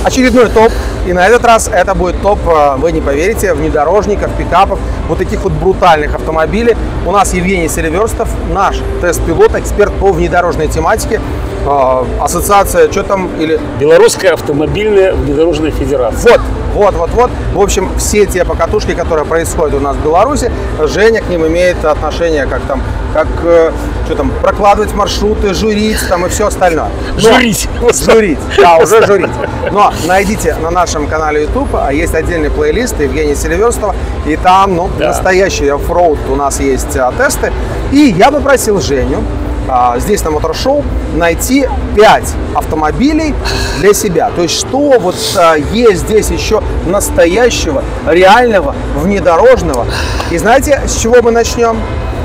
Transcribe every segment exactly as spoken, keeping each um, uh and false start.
очередной топ. И на этот раз это будет топ, вы не поверите, внедорожников, пикапов, вот таких вот брутальных автомобилей. У нас Евгений Селиверстов, наш тест-пилот, эксперт по внедорожной тематике. Ассоциация, что там, или... Белорусская автомобильная внедорожная федерация. Вот, вот, вот, вот. В общем, все те покатушки, которые происходят у нас в Беларуси, Женя к ним имеет отношение, как там, как, что там, прокладывать маршруты, журить там и все остальное. Но, журить. Журить, да, уже журить. Но найдите на нашем канале YouTube, есть отдельный плейлист Евгения Селиверстова, и там, ну, да. настоящий оффроуд у нас есть а, тесты. И я попросил Женю здесь на Моторшоу найти пять автомобилей для себя. То есть, что вот а, есть здесь еще настоящего, реального, внедорожного. И знаете, с чего мы начнем?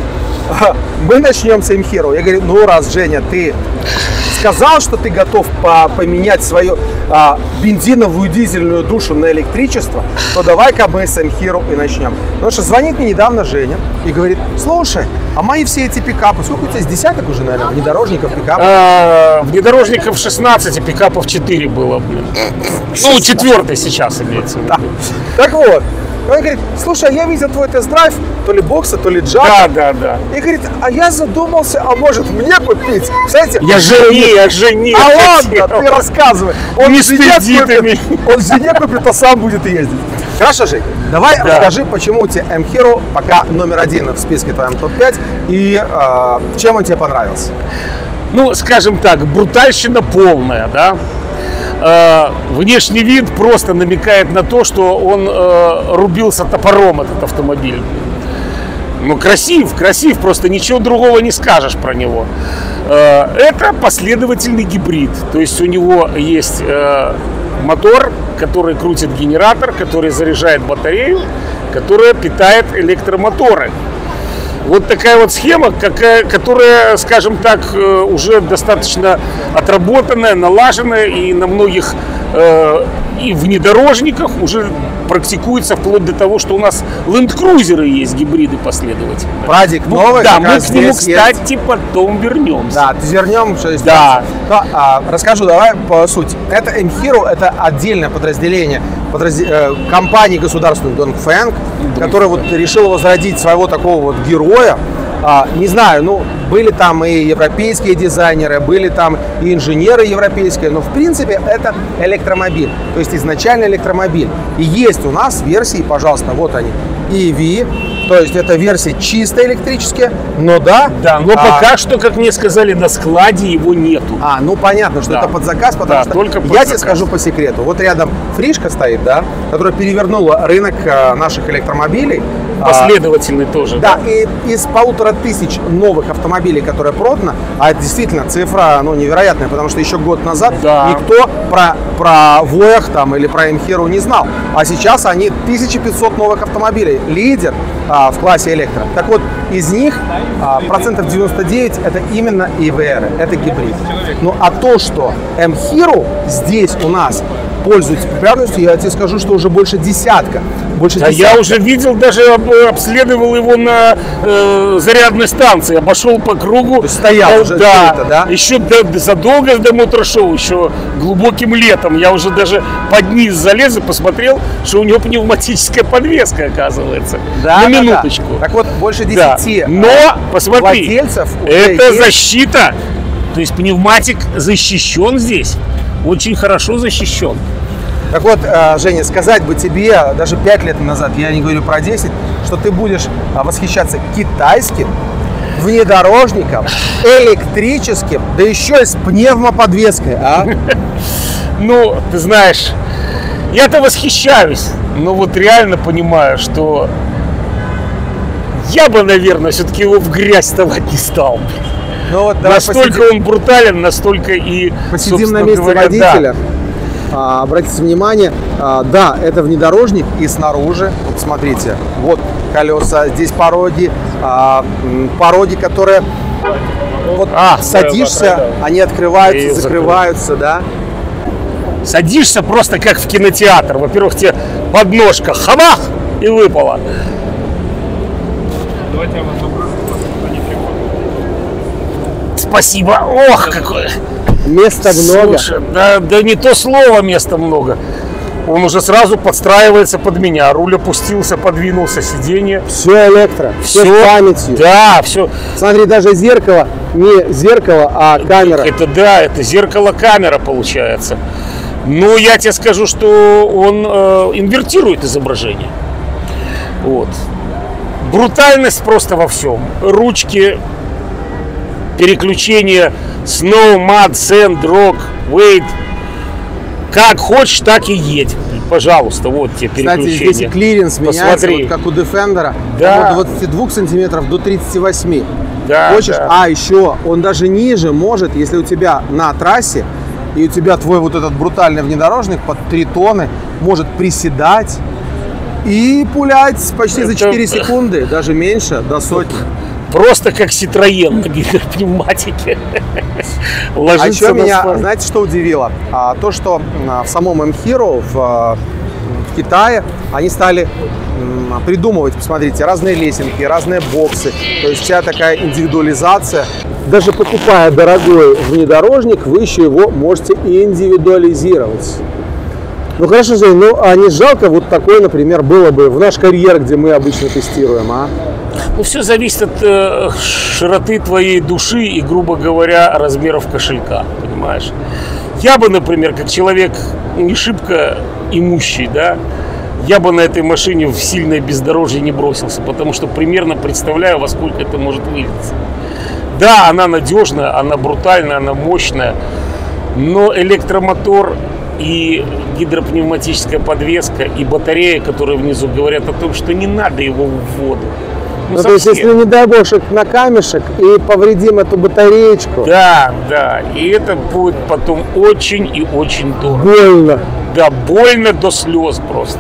Мы начнем с М-Hero. Я говорю, ну раз, Женя, ты сказал, что ты готов поменять свою а, бензиновую дизельную душу на электричество, то давай-ка мы с М-Hero и начнем. Потому что звонит мне недавно Женя и говорит, слушай, а мои все эти пикапы, сколько у тебя, с десяток уже, наверное, внедорожников, пикапов? А, внедорожников шестнадцать, и пикапов четыре было, блин. Ну, четвертый сейчас имеется в виду. Да. Так вот, он говорит, слушай, я видел твой тест-драйв, то ли бокса, то ли джака. Да, да, да. И говорит, а я задумался, а может мне купить? Представляете? Я жени, я жени. А ладно, ты рассказывай. Он не жене купит, он жене купит, а сам будет ездить. Хорошо, Жень, давай да. расскажи, почему у тебя М-Hero пока номер один в списке твоем топ пять и э, чем он тебе понравился? Ну, скажем так, брутальщина полная, да. Э, внешний вид просто намекает на то, что он э, рубился топором, этот автомобиль. Ну, красив, красив, просто ничего другого не скажешь про него. Э, это последовательный гибрид, то есть у него есть э, мотор, который крутит генератор, который заряжает батарею, которая питает электромоторы. Вот такая вот схема, какая, которая, скажем так, уже достаточно отработанная, налаженная, и на многих э, и внедорожниках уже практикуется, вплоть до того, что у нас ленд-крузеры есть, гибриды последовательно. Прадик новый. Да, мы к нему, кстати, есть. потом вернемся. Да, вернем, что есть. Да. То, а, расскажу, давай по сути. Это М-Hero, это отдельное подразделение подразд... э, компании государственной Dongfeng, которая вот решила возродить своего такого вот героя. А, не знаю, ну, были там и европейские дизайнеры, были там и инженеры европейские, но в принципе это электромобиль, то есть изначально электромобиль. И есть у нас версии, пожалуйста, вот они, и ви, то есть это версии чисто электрические, но да. Да, но а, пока что, как мне сказали, на складе его нету. А, ну понятно, что да. это под заказ, потому да, что только под я заказ. тебе скажу по секрету, вот рядом Фришка стоит, да, которая перевернула рынок а, наших электромобилей. Последовательный а, тоже. Да, да, и из полутора тысяч новых автомобилей, которые продано, а это действительно цифра, ну, невероятная, потому что еще год назад да. никто про, про Воях там или про М-Hero не знал. А сейчас они тысяча пятьсот новых автомобилей. Лидер а, в классе электро. Так вот, из них а, процентов девяносто девять это именно и ви ар, это гибрид. Ну, а то, что М-Hero здесь у нас пользуется популярностью, я тебе скажу, что уже больше десятка. Больше да десятка. Я уже видел, даже обследовал его на э, зарядной станции, обошел по кругу. Стоял да, уже, да, это, да? Еще до, задолго до мотор-шоу, еще глубоким летом, я уже даже под низ залез и посмотрел, что у него пневматическая подвеска, оказывается. Да, на да, минуточку. Да. Так вот, больше десяти да. Но, посмотри, владельцев это есть... защита, то есть пневматик защищен здесь, очень хорошо защищен. Так вот, Женя, сказать бы тебе даже пять лет назад, я не говорю про десять, что ты будешь восхищаться китайским внедорожником, электрическим, да еще и с пневмоподвеской, а? Ну, ты знаешь, я-то восхищаюсь, но вот реально понимаю, что я бы, наверное, все-таки его в грязь вставать не стал. Ну, вот, настолько посидим. Он брутален, настолько и, посидим на месте говоря, водителя. Да. А, обратите внимание, а, да, это внедорожник, и снаружи, вот смотрите, вот колеса, здесь пороги, а, пороги, которые вот а, садишься, да, да, да. они открываются, и закрываются, да. Садишься просто как в кинотеатр. Во-первых, тебе подножка хамах и выпала. Давайте я вас спасибо. Ох, какое. Места много. Слушай, да, да не то слово, места много. Он уже сразу подстраивается под меня. Руль опустился, подвинулся, сиденье. Все электро, все, Все с памятью. Да, все. Смотри, даже зеркало, не зеркало, а камера. Это да, это зеркало-камера получается. Но я тебе скажу, что он э, инвертирует изображение. Вот. Брутальность просто во всем. Ручки, переключение, snow, mud, sand, rock, weight. Как хочешь, так и едь. Пожалуйста, вот тебе переключение. Кстати, здесь и клиренс меняется, Посмотри. вот как у Defender, Да. от двадцати двух сантиметров до тридцати восьми. Да, Хочешь? да. А еще он даже ниже может, если у тебя на трассе, и у тебя твой вот этот брутальный внедорожник под три тонны, может приседать и пулять почти за Это- четыре секунды, даже меньше, до сотни. Просто как Citroёn на гидропневматике. А Ложится еще на меня, асфальт. знаете, что удивило? А, то, что а, в самом M-Hero в, а, в Китае они стали м, придумывать, посмотрите, разные лесенки, разные боксы. То есть вся такая индивидуализация. Даже покупая дорогой внедорожник, вы еще его можете индивидуализировать. Ну хорошо, Жень, ну а не жалко вот такое, например, было бы в наш карьер, где мы обычно тестируем, а? Ну, все зависит от э, широты твоей души и, грубо говоря, размеров кошелька, понимаешь? Я бы, например, как человек не шибко имущий, да, я бы на этой машине в сильное бездорожье не бросился, потому что примерно представляю, во сколько это может вылиться. Да, она надежная, она брутальная, она мощная, но электромотор и гидропневматическая подвеска и батарея, которые внизу, говорят о том, что не надо его в воду. Ну, Ну, то есть, совсем. если, не дай бог, на камешек и повредим эту батареечку, Да, да, и это будет потом очень и очень дорого. больно. Да, больно до слез просто.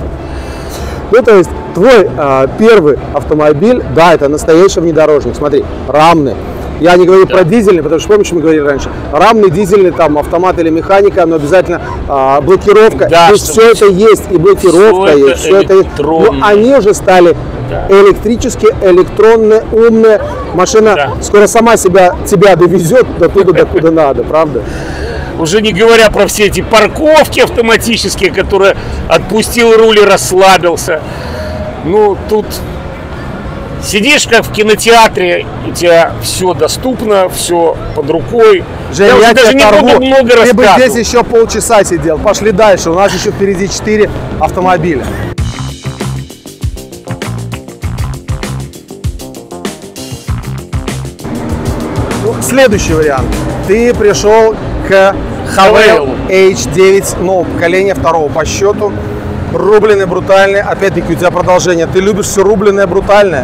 Ну, то есть, твой а, первый автомобиль, да, это настоящий внедорожник. Смотри, рамный. Я не говорю Да. про дизельный, потому что, помнишь, мы говорили раньше, рамный, дизельный, там, автомат или механика, но обязательно а, блокировка. Да, то есть, чтобы все это есть, и блокировка всё есть, это все это есть. Но электронно. они уже стали Да. электрические, электронные, умные. Машина Да. скоро сама себя, тебя довезет до туда, докуда надо, правда? Уже не говоря про все эти парковки автоматические, которые отпустил руль и расслабился. Ну, тут сидишь как в кинотеатре, у тебя все доступно, все под рукой. Жень, я я уже даже тебя не оторву. буду много Ты бы рассказывать. здесь еще полчаса сидел. Пошли дальше. У нас еще впереди четыре автомобиля. Ну, следующий вариант. Ты пришел к Havail эйч девять нового поколения, второго по счету. Рубленый, брутальный. Опять-таки у тебя продолжение. Ты любишь все рубленое, брутальное?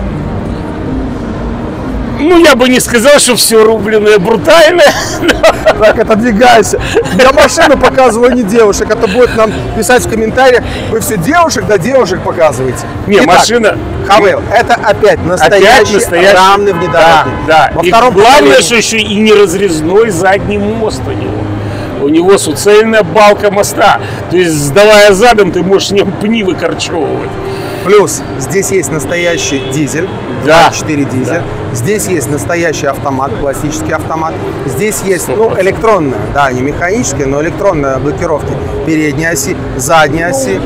Ну, я бы не сказал, что все рубленое брутальное. Так, отодвигайся. Я машину показываю, не девушек. Это будет нам писать в комментариях. Вы все девушек, да девушек показываете. Не, Итак, машина- Havail. Это опять настоящий, Опять настоящий рамный Да, внедорожник. да. Во И втором главное, поколении. что еще и не разрезной задний мост у него. У него суцельная балка моста. То есть, сдавая задом, ты можешь в нем пни выкорчевывать. Плюс здесь есть настоящий дизель, Да. четыре дизель. Да. Здесь есть настоящий автомат, классический автомат. Здесь есть, ну, процентов. электронная, да, не механическая, но электронная блокировки передней оси, задней оси.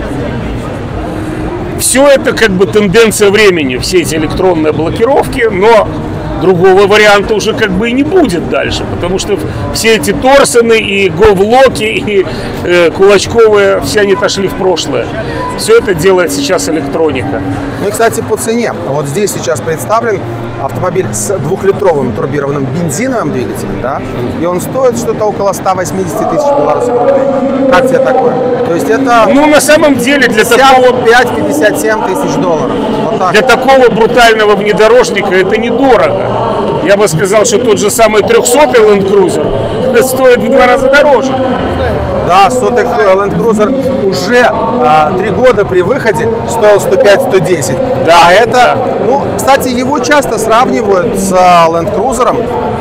Все это как бы тенденция времени, все эти электронные блокировки, но другого варианта уже как бы и не будет дальше, потому что все эти торсоны и говлоки и э, кулачковые, все они отошли в прошлое. Все это делает сейчас электроника. Ну и, кстати, по цене. Вот здесь сейчас представлен автомобиль с двухлитровым турбированным бензиновым двигателем, да, и он стоит что-то около ста восьмидесяти тысяч белорусских рублей. Как тебе такое? То есть это Ну, на самом деле, для такого, пятьдесят пять — пятьдесят семь тысяч долларов. Вот так. для такого брутального внедорожника это недорого. Я бы сказал, что тот же самый трехсотый Land Cruiser стоит в два раза дороже. Да, сотый Land Cruiser уже а, три года при выходе стоил сто пять — сто десять. Да, а это, да. ну, кстати, его часто сравнивают с а, Land Cruiser.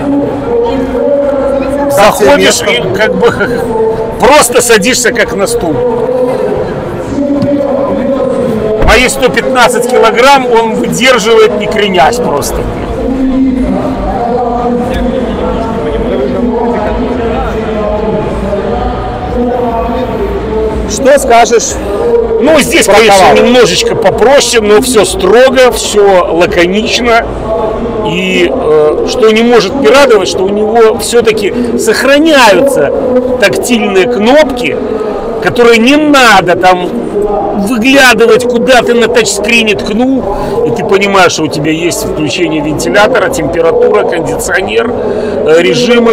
Заходишь и как бы просто садишься как на стул. Мои сто пятнадцать килограмм он выдерживает, не кренясь просто. Что скажешь? Ну, здесь, конечно, немножечко попроще, но все строго, все лаконично. И э, что не может не радовать, что у него все-таки сохраняются тактильные кнопки, которые не надо там выглядывать, куда ты на тачскрине ткнул, и ты понимаешь, что у тебя есть включение вентилятора, температура, кондиционер, э, режимы,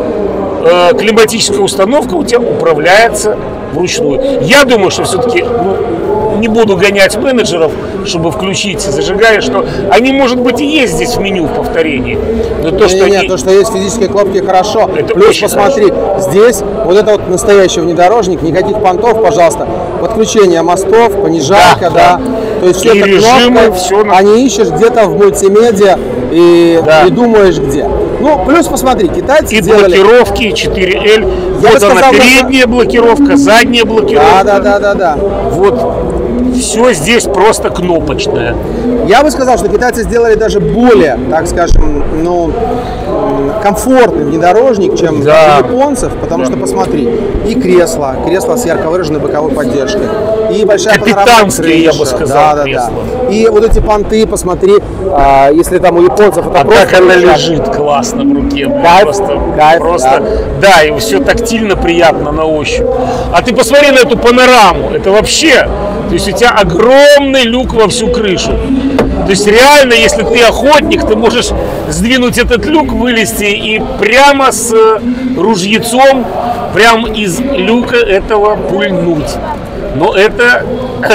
э, климатическая установка у тебя управляется вручную. Я думаю, что все-таки, ну, не буду гонять менеджеров, чтобы включить зажигание, что они, может быть, и есть здесь в меню в повторении. Но то, не, что не, они... то, что есть физические кнопки, хорошо. Это Плюс посмотри, хорошо. Здесь вот это вот настоящий внедорожник, никаких понтов, пожалуйста. Подключение мостов, понижайка, да. да. То есть все и это режимы, кнопка, все на... а не ищешь где-то в мультимедиа и да. не думаешь где. Ну, плюс посмотри, китайцы и делали... блокировки четыре эль. Я Вот она, сказал, передняя блокировка, задняя блокировка. Да, да, да, да, да. Вот. Все здесь просто кнопочное. Я бы сказал, что китайцы сделали даже более, так скажем, ну, комфортный внедорожник, чем да. японцев, потому да. что посмотри, и кресло, кресло с ярко выраженной боковой поддержкой, и большая капитанские, я бы сказал, да, да, да. И вот эти понты, посмотри, а, если там у японцев это а просто как она лежат. лежит классно в руке, кайф, просто, кайф, просто, да. да, и все тактильно приятно на ощупь. А ты посмотри на эту панораму, это вообще, то есть у тебя огромный люк во всю крышу. То есть реально, если ты охотник, ты можешь сдвинуть этот люк, вылезти и прямо с ружьецом, прямо из люка этого пульнуть. Но это,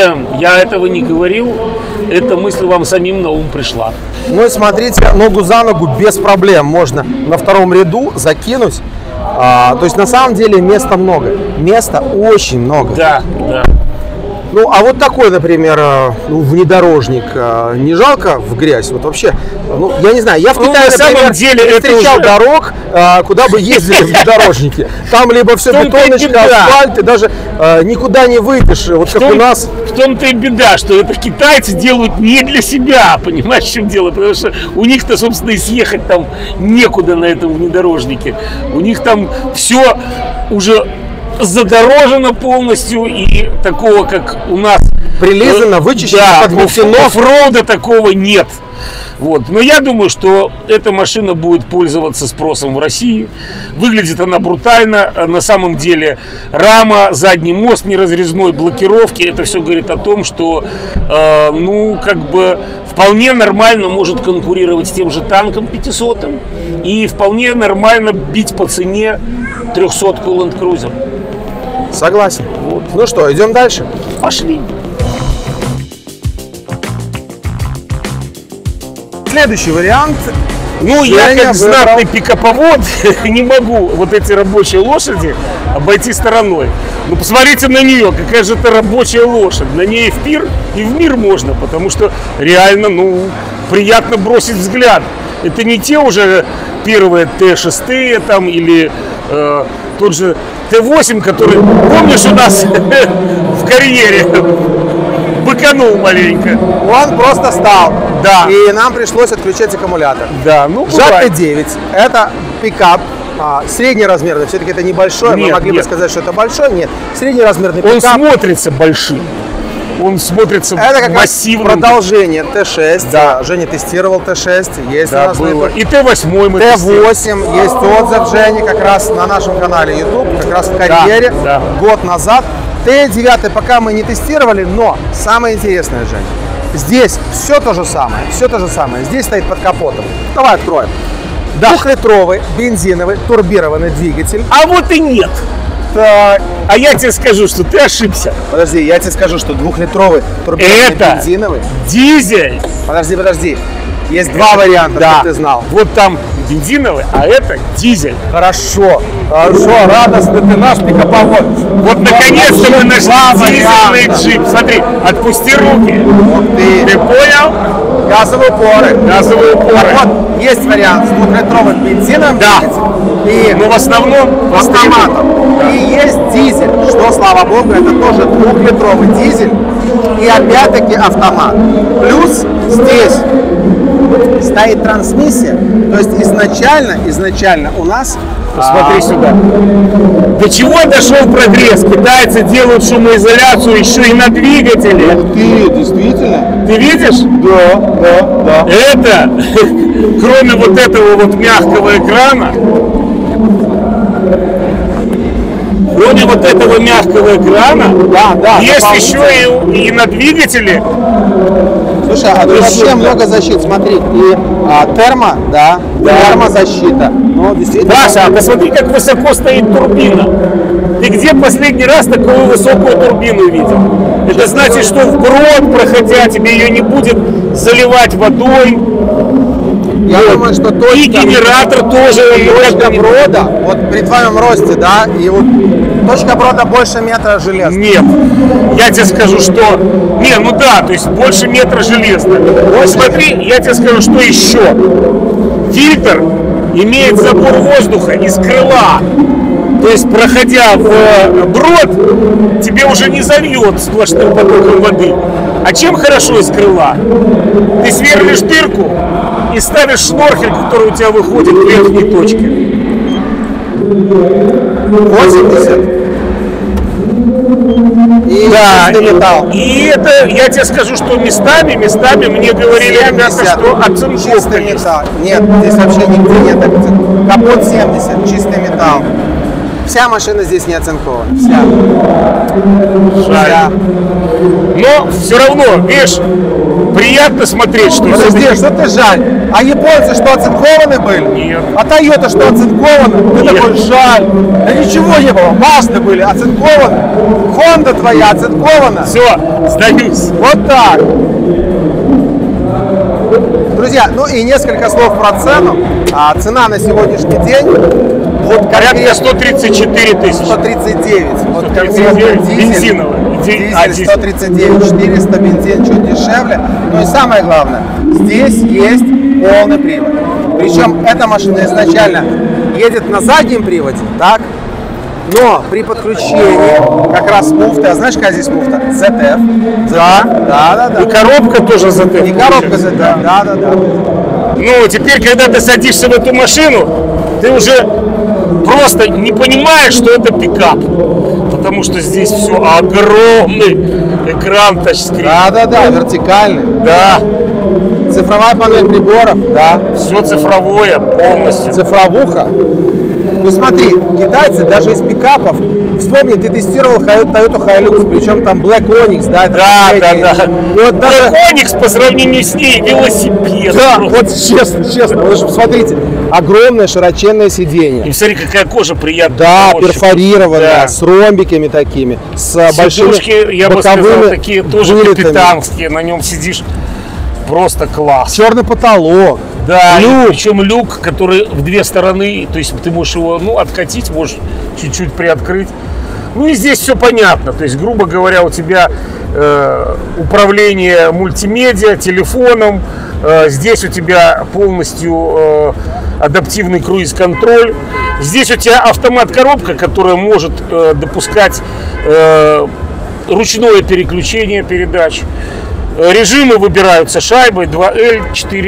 я этого не говорил, эта мысль вам самим на ум пришла. Ну и смотрите, ногу за ногу без проблем можно на втором ряду закинуть. А, то есть на самом деле места много. Места очень много. Да, да. Ну, а вот такой, например, ну, внедорожник, не жалко в грязь? Вот вообще, ну, я не знаю, я в Китае, ну, на самом например, деле, не встречал уже... дорог, куда бы ездили внедорожники. Там либо все бетоночка, асфальт, ты даже никуда не выйдешь, вот как у нас. В том-то и беда, что это китайцы делают не для себя, понимаешь, в чем дело? Потому что у них-то, собственно, и съехать там некуда на этом внедорожнике. У них там все уже... задорожено полностью, и такого, как у нас прилизано, вычищено, да, подметено, оффроуда такого нет. Вот. Но я думаю, что эта машина будет пользоваться спросом в России. Выглядит она брутально. На самом деле рама, задний мост неразрезной, блокировки. Это все говорит о том, что э, ну, как бы вполне нормально может конкурировать с тем же танком пятисотым. И вполне нормально бить по цене трехсотку Land Cruiser. Согласен. Вот. Ну что, идем дальше? Пошли. Следующий вариант. Ну, Женя я как знатный пикаповод не могу вот эти рабочие лошади обойти стороной. Ну, посмотрите на нее, какая же это рабочая лошадь. На ней в пир и в мир можно, потому что реально, ну, приятно бросить взгляд. Это не те уже первые Т шесть там или э, тот же Т восемь, который, помнишь, у нас в карьере быканул маленько. Он просто стал. Да. И нам пришлось отключать аккумулятор. Да, ну Жак Т девять. Это пикап. А, среднеразмерный. Все-таки это небольшой. Нет, мы могли нет. бы сказать, что это большой. Нет. Среднеразмерный пикап. Он смотрится большим. Он смотрится это как массивным. Продолжение Т шесть. Да. Женя тестировал Т шесть. Есть да, у нас было. И Т восемь мы Т восемь. Есть отзыв Жени как раз на нашем канале YouTube. Как раз в карьере. Да, да. Год назад. Т девять пока мы не тестировали, но самое интересное, Жень. Здесь все то же самое. Все то же самое. Здесь стоит под капотом. Давай откроем. Да. Двухлитровый бензиновый турбированный двигатель. А вот и нет. Так. А я тебе скажу, что ты ошибся. Подожди, я тебе скажу, что двухлитровый турбированный это бензиновый. Дизель. Подожди, подожди. Есть два варианта, да. Чтобы ты знал. Вот там бензиновый, а это дизель. Хорошо. Хорошо, радостно ты наш пикаповод. Вот наконец-то мы нашли дизельный джип. Смотри, отпусти руки. Вот ты. Ты понял? Газовые упоры. Газовые упоры. Вот есть вариант с двухлитровым бензином. Да. И но в основном автоматом. Да. И есть дизель, что, слава богу, это тоже двухлитровый дизель. И опять-таки автомат. Плюс здесь стоит трансмиссия. То есть изначально, изначально у нас... Посмотри а... сюда. До чего дошел прогресс? Китайцы делают шумоизоляцию еще и на двигателе. Ух ты, действительно? Ты видишь? Да, да, да. Это, кроме вот этого вот мягкого экрана, кроме вот этого мягкого экрана, да, да, есть еще и, и на двигателе. Слушай, а тут вообще много защит, смотри, и а, термо, да, да, термозащита. Ну, действительно. Паша, а посмотри, как высоко стоит турбина. Ты где последний раз такую высокую турбину видел? Это значит, что вброд, проходя, тебе ее не будет заливать водой. Я вот. думаю, что точка, и генератор тоже. Точка брода, вот при твоем росте, да, и вот точка брода больше метра железа. Нет, я тебе скажу, что... Не, ну да, то есть больше метра железа. Смотри, я тебе скажу, что еще. Фильтр имеет забор воздуха из крыла. То есть, проходя в брод, тебе уже не зальет сплошным потоком воды. А чем хорошо из крыла? Ты сверлишь дырку и ставишь шнорхель, который у тебя выходит в верхней точке. восемьдесят. И да, чистый металл. И это, я тебе скажу, что местами, местами мне говорили ребята, что оцинковка чистый есть. металл. Нет, здесь вообще нигде нет оцинковки. Капот семьдесят, чистый металл. Вся машина здесь не оцинкована. Вся. Жаль. Вся. Но все равно, видишь, приятно смотреть, что... Подожди, что ты жаль? А японцы что, оцинкованы были? Нет. А Toyota что, оцинкованы? Ты Нет. такой, жаль. Да ничего не было. Mazda были оцинкованы. Honda твоя оцинкована. Все, сдаюсь. Вот так. Друзья, ну и несколько слов про цену. А, цена на сегодняшний день... Вот порядка сто тридцать четыре тысячи. сто тридцать девять. Вот сто тридцать девять дизель, бензиновый. Дизель а, сто тридцать девять четыреста, бензин чуть дешевле. Ну и самое главное, здесь есть полный привод. Причем эта машина изначально едет на заднем приводе, так? Но при подключении как раз муфты, а знаешь, какая здесь муфта? зет эф. Да, да, да, да. И коробка тоже зет эф. И коробка зет эф, да, да, да. да. Ну, теперь, когда ты садишься в эту машину, ты уже просто не понимаешь, что это пикап. Потому что здесь все огромный экран тачскрин. Да, да, да, вертикальный. Да. Цифровая панель приборов, да. Все цифровое полностью. Цифровуха. Ну смотри, китайцы даже из пикапов, вспомни, ты тестировал Toyota Hilux, причем там Black Onyx, да? Это да, да, да. Вот Black даже... Onyx по сравнению с ней велосипед. Да, просто. Вот честно, честно, вы же посмотрите, огромное широченное сиденье. И смотри, какая кожа приятная. Да, перфорированная, да. С ромбиками такими, с сидушки, большими я бы сказал, такие тоже вылетами. капитанские, на нем сидишь. Просто класс. Черный потолок. Да, люк. Причем люк, который в две стороны, то есть ты можешь его, ну, откатить, можешь чуть-чуть приоткрыть. Ну и здесь все понятно, то есть, грубо говоря, у тебя э, управление мультимедиа, телефоном, э, здесь у тебя полностью э, адаптивный круиз-контроль, здесь у тебя автомат-коробка, которая может э, допускать э, ручное переключение передач. Режимы выбираются шайбой два эл,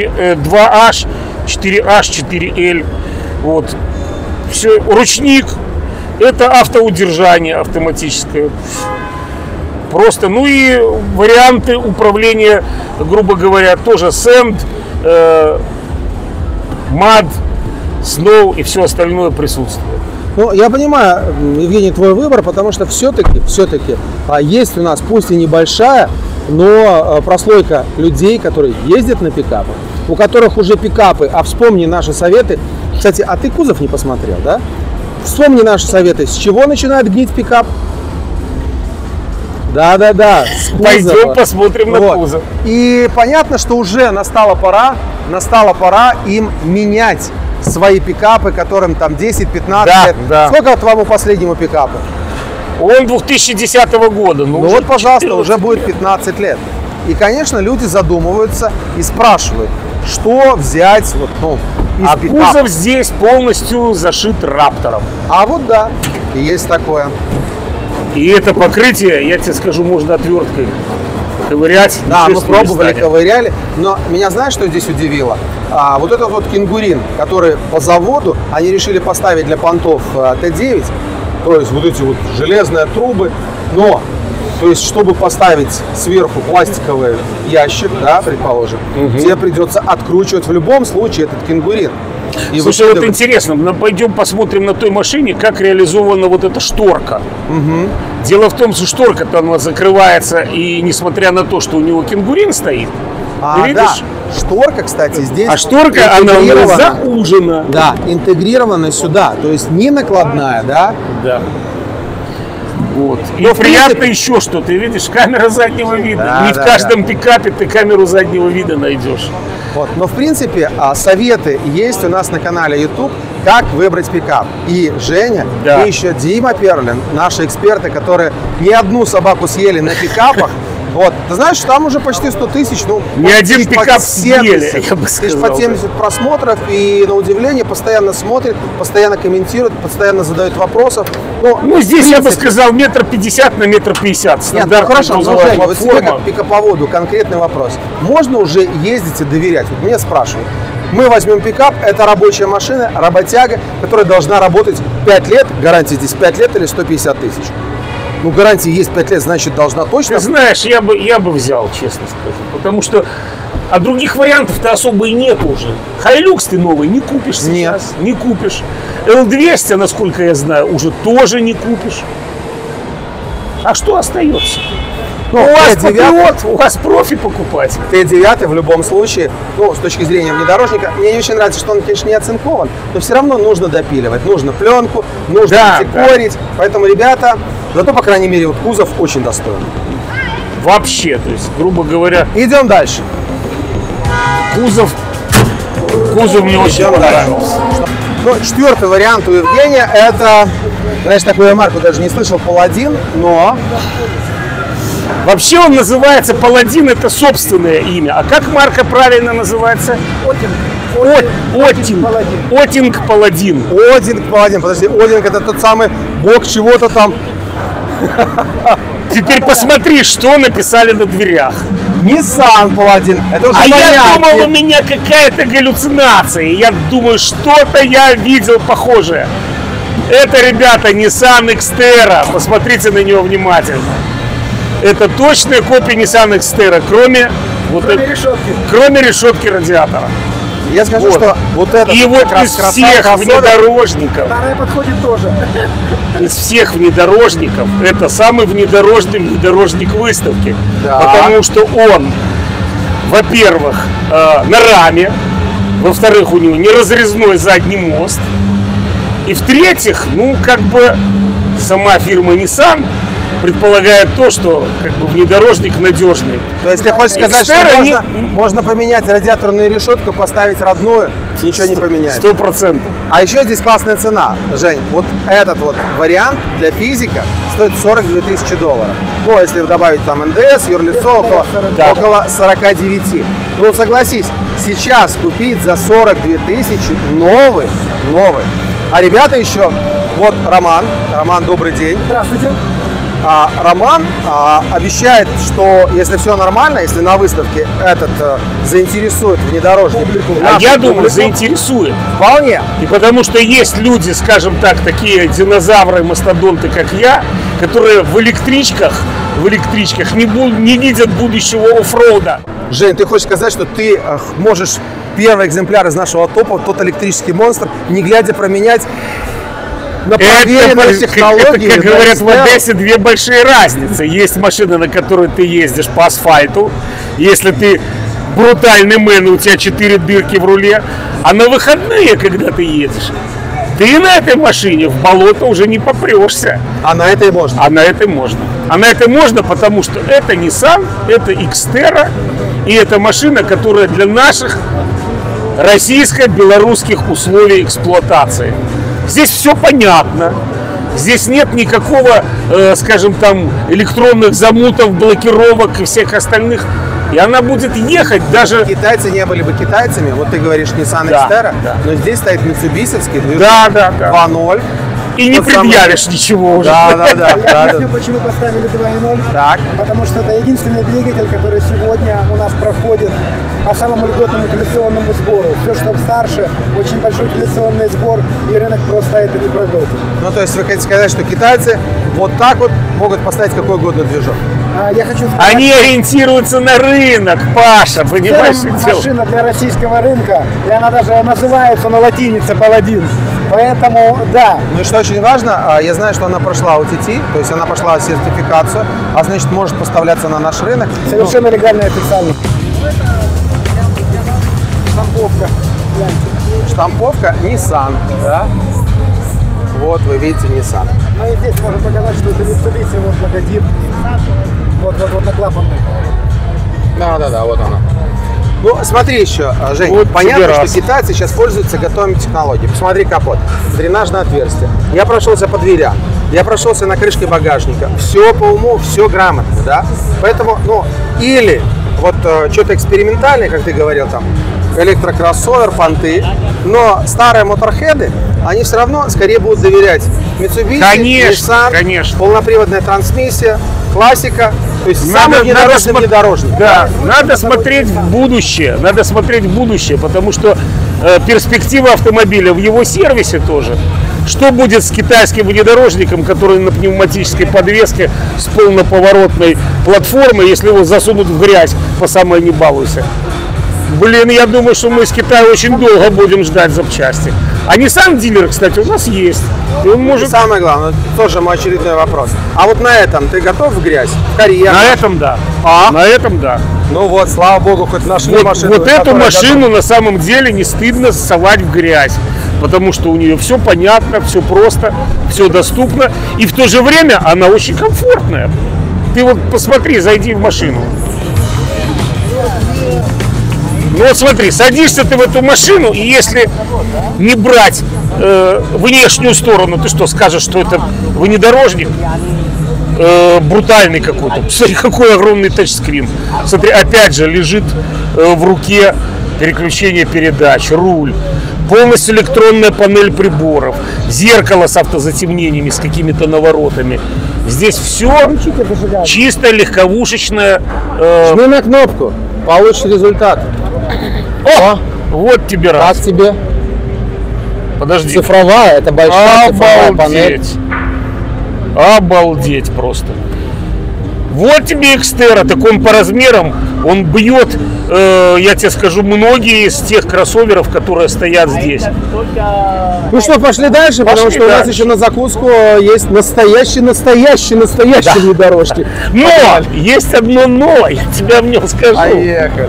два аш, четыре аш, четыре эл. Вот. Все. Ручник. Это автоудержание автоматическое. Просто. Ну и варианты управления, грубо говоря, тоже Sand, э, мад, Snow и все остальное присутствует. Ну, я понимаю, Евгений, твой выбор, потому что все-таки, все-таки есть у нас, пусть и небольшая, но прослойка людей, которые ездят на пикапах, у которых уже пикапы, а вспомни наши советы. Кстати, а ты кузов не посмотрел, да? Вспомни наши советы. С чего начинает гнить пикап? Да-да-да. Пойдем посмотрим на вот. кузов. И понятно, что уже настала пора, настала пора им менять свои пикапы, которым там десять-пятнадцать да, лет. Да. Сколько твоему последнему пикапу? Он две тысячи десятого года. Ну, ну вот, пожалуйста, уже будет пятнадцать лет. И, конечно, люди задумываются и спрашивают, что взять вот, ну, из а пикапа. кузов здесь полностью зашит Раптором. А вот да, и есть такое. И это покрытие, я тебе скажу, можно отверткой ковырять. Да, мы пробовали, станет. ковыряли. Но меня знаешь, что здесь удивило? А, вот этот вот кенгурин, который по заводу, они решили поставить для понтов Т девять, то есть вот эти вот железные трубы, но, то есть, чтобы поставить сверху пластиковый ящик, да, предположим, угу. тебе придется откручивать в любом случае этот кенгурин. И слушай, вот интересно, мы пойдем посмотрим на той машине, как реализована вот эта шторка. Угу. Дело в том, что шторка-то она закрывается, и несмотря на то, что у него кенгурин стоит, а, видишь? Да. Шторка, кстати, здесь. А шторка, она заужена. Да, интегрирована сюда, то есть не накладная, да? Да. Вот. И но приятно принципе... еще что, ты видишь, камера заднего вида. Да, не да, в каждом да. пикапе ты камеру заднего вида найдешь. Вот. Но в принципе советы есть у нас на канале YouTube, как выбрать пикап. И Женя, да. и еще Дима Перлин, наши эксперты, которые не одну собаку съели на пикапах. Вот. Ты знаешь, там уже почти сто тысяч, ну, ни один пикап съели, я бы сказал. По семьдесят просмотров, и на удивление постоянно смотрят, постоянно комментируют, постоянно задают вопросов. Ну, ну здесь принципе... я бы сказал метр пятьдесят на метр пятьдат. Нет, ну, хорошо, но, Женя, вот тебе как пикаповоду конкретный вопрос. Можно уже ездить и доверять? Вот меня спрашивают. Мы возьмем пикап, это рабочая машина, работяга, которая должна работать пять лет, гарантия здесь пять лет или сто пятьдесят тысяч. Ну, гарантия есть пять лет, значит, должна точно... Ты знаешь, я бы, я бы взял, честно скажу. Потому что... А других вариантов-то особо и нет уже. Хайлюкс ты новый не купишь сейчас. Нет. Не купишь. Эл двести, насколько я знаю, уже тоже не купишь. А что остается? Ну, у вас патриот, у вас профи покупать. Т девять в любом случае, ну, с точки зрения внедорожника, мне не очень нравится, что он, конечно, не оцинкован, но все равно нужно допиливать. Нужно пленку, нужно да, декорить. Да. Поэтому, ребята, зато, по крайней мере, вот кузов очень достойный. Вообще, то есть, грубо говоря... Идем дальше. Кузов, кузов мне очень понравился. Ну, четвертый вариант у Евгения, это, знаешь, такую марку даже не слышал, Паладин, но... Вообще он называется Паладин, это собственное имя. А как марка правильно называется? Отинг. Отинг. Отинг Паладин. Отинг Паладин. Подожди, Отинг это тот самый бог чего-то там. Теперь посмотри, что написали на дверях. Nissan Паладин. Это уже а понятно. Я думал, у меня какая-то галлюцинация. Я думаю, что-то я видел похожее. Это, ребята, Nissan Xterra. Посмотрите на него внимательно. Это точная копия Nissan Xterra, кроме, вот кроме, это, решетки. кроме решетки радиатора. Я скажу, вот. что вот это и вот из всех внедорожников, вторая подходит тоже. Из всех внедорожников это самый внедорожный внедорожник выставки, да. Потому что он, во-первых, э, на раме, во-вторых, у него неразрезной задний мост, и в-третьих, ну как бы сама фирма Nissan предполагает то, что как бы внедорожник надежный. То есть ты хочешь сказать, Xterra что можно, не... можно поменять радиаторную решетку, поставить родную, ничего не поменять? Сто процентов. А еще здесь классная цена, Жень. Вот этот вот вариант для физика стоит сорок две тысячи долларов. Ну, если добавить там эн дэ эс, юрлицо, около, да. около сорок девять. Ну, согласись, сейчас купить за сорок две тысячи новый, новый. А ребята еще, вот Роман. Роман, добрый день. Здравствуйте. А, Роман а, обещает, что если все нормально, если на выставке этот а, заинтересует внедорожник, а я думаю, заинтересует. Вполне. И потому что есть люди, скажем так, такие динозавры, мастодонты, как я, которые в электричках, в электричках не, бу- не видят будущего оффроуда. Жень, ты хочешь сказать, что ты а, можешь первый экземпляр из нашего топа, тот электрический монстр, не глядя променять на проверенные технологии? Это, как говорят в Одессе, две большие разницы. Есть машина, на которой ты ездишь по асфальту, если ты брутальный мэн, у тебя четыре дырки в руле, а на выходные, когда ты едешь, ты на этой машине в болото уже не попрешься. А на этой можно? А на этой можно. А на этой можно, потому что это Nissan, это Xterra, и это машина, которая для наших российско-белорусских условий эксплуатации. Здесь все понятно. Здесь нет никакого, э, скажем там, электронных замутов, блокировок и всех остальных. И она будет ехать даже... Китайцы не были бы китайцами. Вот ты говоришь Nissan да, Xterra, да. но здесь стоит митсубисевский движок да, да, да. два ноль. и не тот самый- предъявишь ничего уже. Да, да, да. Я да, объясню, да. почему поставили два и ноль. Так. Потому что это единственный двигатель, который сегодня у нас проходит по самому льготному коллекционному сбору. Все, что старше, очень большой коллекционный сбор, и рынок просто это не проглотит. Ну, то есть вы хотите сказать, что китайцы вот так вот могут поставить какой угодно движок? А, я хочу сказать, Они ориентируются на рынок, Паша, в понимаешь? целом в чем? машина для российского рынка, и она даже называется на латинице «Паладин». Поэтому, да, Ну и что очень важно, а, я знаю, что она прошла о ти ти, то есть она прошла сертификацию, а значит может поставляться на наш рынок. совершенно легально и официально. Штамповка. Штамповка Nissan, да? Вот вы видите Nissan. Ну и здесь можно показать, что это Mitsubishi, вот логотип. Вот, вот, вот на клапанной. Да, да, да, вот она. Ну, смотри еще, Жень, Вот понятно, тебе что раз. китайцы сейчас пользуются готовыми технологиями. Посмотри капот, дренажное отверстие. Я прошелся по дверям, я прошелся на крышке багажника. Все по уму, все грамотно, да? Поэтому, ну, или вот э, что-то экспериментальное, как ты говорил, там, электрокроссовер, понты, но старые моторхеды, они все равно скорее будут доверять Mitsubishi, Конечно, Nissan, конечно. полноприводная трансмиссия, классика, то есть Надо- самый надо внедорожный смо- внедорожник. Да, надо смотреть в будущее, надо смотреть в будущее, потому что э, перспектива автомобиля в его сервисе тоже. Что будет с китайским внедорожником, который на пневматической подвеске с полноповоротной платформой, если его засунут в грязь по самой не балуйся? Блин, я думаю, что мы с Китая очень долго будем ждать запчасти. А Nissan дилер, кстати, у нас есть. И он И может... самое главное, тоже мой очередной вопрос. А вот на этом ты готов в грязь? В карьер? На этом да. А? На этом да. Ну вот, слава богу, хоть нашли Вот, машину. вот эту которая машину на самом деле не стыдно совать в грязь, потому что у нее все понятно, все просто, все доступно, и в то же время она очень комфортная. Ты вот посмотри, зайди в машину. Ну вот смотри, садишься ты в эту машину, и если не брать э, внешнюю сторону, ты что, скажешь, что это внедорожник? Э, брутальный какой-то. Смотри, какой огромный тачскрин. Смотри, опять же, лежит э, в руке переключение передач, руль. Полностью электронная панель приборов. Зеркало с автозатемнениями, с какими-то наворотами. Здесь все чисто легковушечное. э, Жми на кнопку, получишь результат. О, вот тебе раз. Как тебе? Подожди. Цифровая, это большая цифровая панель. Обалдеть. Обалдеть просто. Вот тебе Xterra, так он по размерам, он бьет, э, я тебе скажу, многие из тех кроссоверов, которые стоят здесь. Ну что, пошли дальше, потому Пошли что у нас дальше. еще на закуску есть настоящий, настоящий, настоящий внедорожник. Но есть одно но, я тебе в нем скажу. Поехали.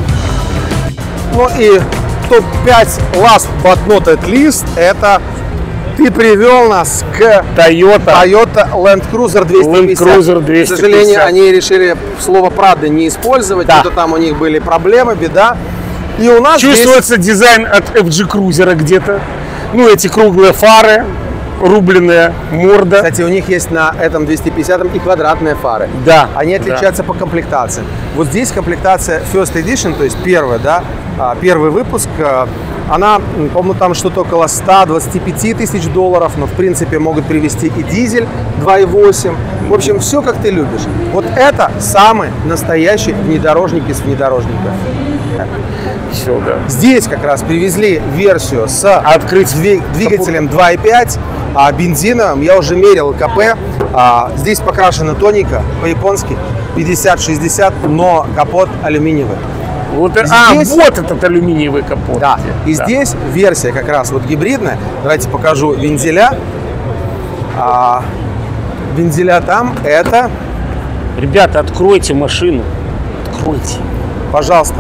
Ну и топ пять last but not at least, это ты привел нас к Toyota. Toyota Land Cruiser двести пятьдесят. Land Cruiser двести пятьдесят. К сожалению, они решили слово «правда» не использовать, Да. что там у них были проблемы, беда. И у нас здесь Чувствуется дизайн от эф джи Cruiser где-то. Ну, эти круглые фары, рубленная морда. Кстати, у них есть на этом двести пятидесятом и квадратные фары. Да, Они да. отличаются по комплектации. Вот здесь комплектация First Edition, то есть первая, да, а, первый выпуск. а, Она, м, по-моему, там что-то около ста двадцати пяти тысяч долларов, но в принципе могут привезти и дизель два и восемь. В общем, все как ты любишь. Вот это самый настоящий внедорожник из внедорожника. Все, да. Здесь как раз привезли версию с Открыть дви- двигателем два и пять, а бензиновым. Я уже мерил КП. А, здесь покрашено тоненько, по-японски, пятьдесят шестьдесят, но капот алюминиевый. Вот, а, Здесь- вот этот алюминиевый капот. Да. И Да. здесь версия как раз вот гибридная. Давайте покажу вензеля. А, вензеля там это, Ребята, откройте машину. Откройте. пожалуйста,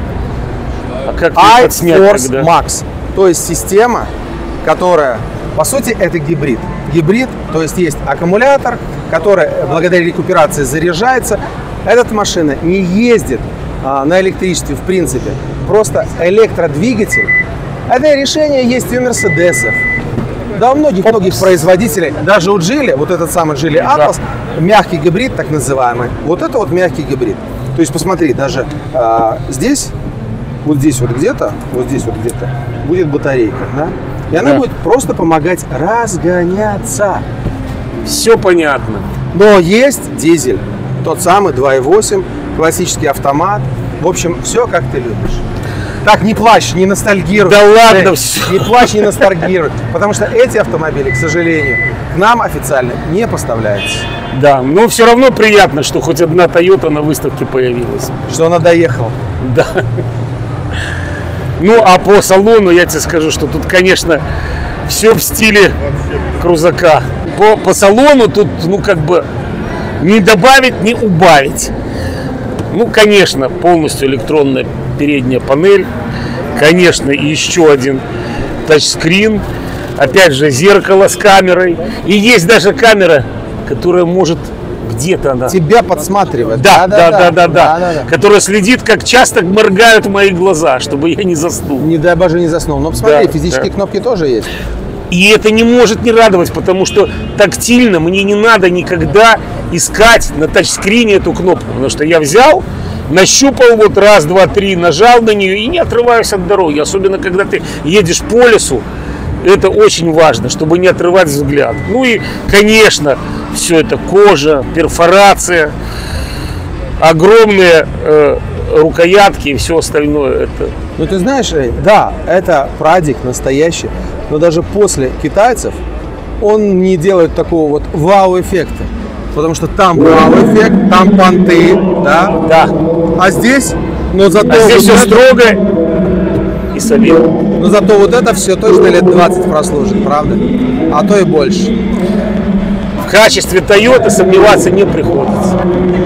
А как ее отснять iForce тогда? Max. То есть система, которая, по сути, это гибрид. Гибрид, то есть есть аккумулятор, который благодаря рекуперации заряжается. Эта машина не ездит а, на электричестве в принципе. Просто электродвигатель. Это решение есть и у Мерседесов. Да, у многих-многих производителей, даже у Geely, вот этот самый Geely Atlas, мягкий гибрид, так называемый, вот это вот мягкий гибрид. То есть, посмотри, даже а, здесь, вот здесь вот где-то, вот здесь вот где-то будет батарейка, да? И она Да. будет просто помогать разгоняться. Все понятно. Но есть дизель, тот самый два и восемь, классический автомат. В общем, все как ты любишь. Так, не плачь, не ностальгируй. Да ладно, Эй, всё. Не плачь, не ностальгируй. Потому что эти автомобили, к сожалению, к нам официально не поставляются. Да, но все равно приятно, что хоть одна Toyota на выставке появилась. Что она доехала. Да. Ну, а по салону я тебе скажу, что тут, конечно, все в стиле крузака. По, по салону тут, ну, как бы, не добавить, не убавить. Ну, конечно, полностью электронная передняя панель. Конечно, еще один тачскрин. Опять же, зеркало с камерой. И есть даже камера, которая может где-то она... Тебя подсматривает. Да, да, да, да, да, Да-да-да. которая следит, как часто моргают мои глаза, чтобы я не заснул. Не дай боже не заснул. Но посмотри, Да, физические да. кнопки тоже есть. И это не может не радовать, потому что тактильно мне не надо никогда искать на тачскрине эту кнопку. Потому что я взял, нащупал, вот раз, два, три, нажал на нее и не отрываюсь от дороги. Особенно, когда ты едешь по лесу, это очень важно, чтобы не отрывать взгляд. Ну и, конечно, все это кожа, перфорация, огромные э, рукоятки и все остальное. Это... Ну ты знаешь, Жень, да, это прадик настоящий, но даже после китайцев он не делает такого вот вау-эффекта. Потому что там вау-эффект, там понты, да? Да. А здесь, но зато, А здесь вот все это- строго и солидно. но зато вот это все точно лет двадцать прослужит, правда? А то и больше. В качестве Toyota сомневаться не приходится.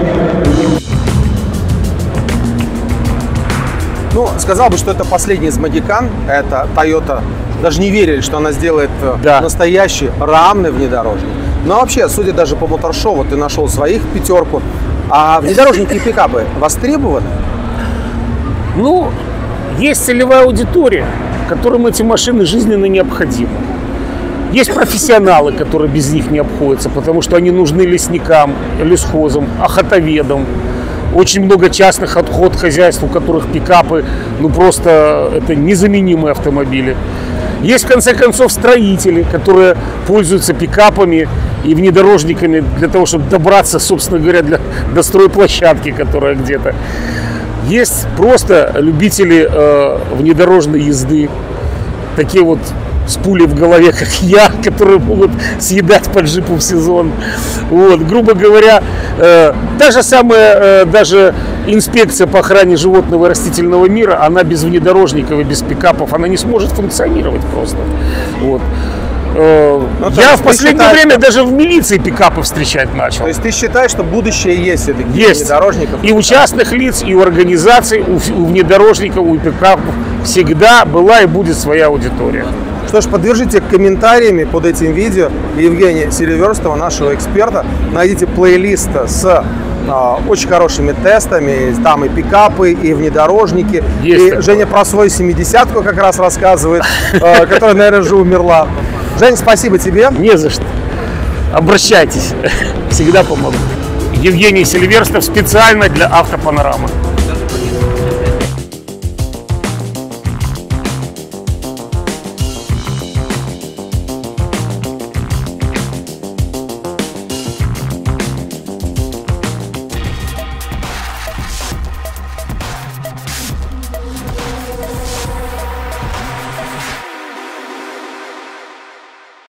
Ну, сказал бы, что это последний из Магикан. Это Toyota. Даже не верили, что она сделает э, Да. настоящий рамный внедорожник. Но вообще, судя даже по моторшоу, ты нашел своих пятерку. А внедорожники и пикапы востребованы? Ну, есть целевая аудитория, которым эти машины жизненно необходимы. Есть профессионалы, которые без них не обходятся, потому что они нужны лесникам, лесхозам, охотоведам. Очень много частных отход хозяйств, у которых пикапы, ну просто это незаменимые автомобили. Есть, в конце концов, строители, которые пользуются пикапами и внедорожниками для того, чтобы добраться, собственно говоря, для, до стройплощадки, которая где-то. Есть просто любители э, внедорожной езды, такие вот с пулей в голове, как я, которые могут съедать по джипу в сезон. Вот, грубо говоря, э, та же самая э, даже инспекция по охране животного и растительного мира, она без внедорожников и без пикапов, она не сможет функционировать просто. Вот. Э, Ну, то я есть в ты последнее считаешь, время даже в милиции пикапы встречать начал. То есть ты считаешь, что будущее есть все-таки Есть. внедорожников? И у частных лиц, и у организаций, у, ф- у внедорожников, у пикапов всегда была и будет своя аудитория. Что ж, поддержите комментариями под этим видео Евгения Селиверстова, нашего эксперта. Найдите плейлист с а, очень хорошими тестами. Там и пикапы, и внедорожники. Есть и такое. Женя про свою семидесятку как раз рассказывает, а, которая, наверное, уже умерла. Жень, спасибо тебе. Не за что. Обращайтесь. Всегда помогу. Евгений Сильверстов специально для Автопанорамы.